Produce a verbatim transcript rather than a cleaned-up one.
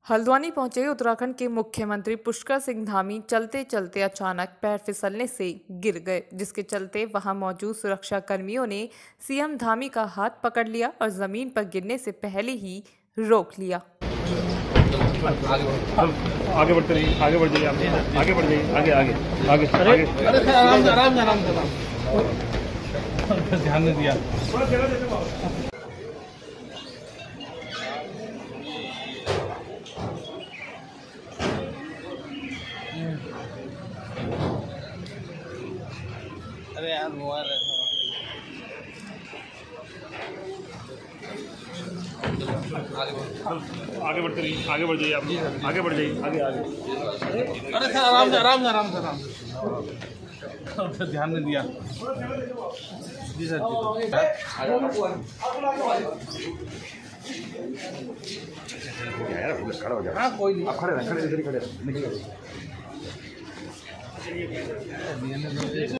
हल्द्वानी पहुंचे उत्तराखंड के मुख्यमंत्री पुष्कर सिंह धामी चलते चलते अचानक पैर फिसलने से गिर गए, जिसके चलते वहां मौजूद सुरक्षा कर्मियों ने सीएम धामी का हाथ पकड़ लिया और जमीन पर गिरने से पहले ही रोक लिया। आगे बढ़ते रहिए, आगे बढ़ जाइए, आप आगे बढ़ जाइए, आगे आगे आगे अरे अरे आराम से आराम से आराम से ध्यान नहीं दिया। अरे यार मोबाइल आगे बढ़ते रहिए, आगे बढ़ जाइए, आप आगे बढ़ जाइए, आगे आगे अरे सर आराम से आराम से आराम से आराम से ध्यान नहीं दिया। जी सर खड़ा हो जाए। हाँ कोई नहीं, आप खड़े रहें, खड़े इधर ही खड़े रहें, निकलिए।